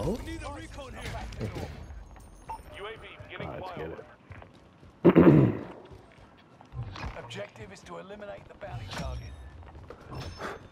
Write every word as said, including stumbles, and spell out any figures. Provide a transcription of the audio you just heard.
Oh. U A V beginning Let's get flyover. it. Objective is to eliminate the bounty target.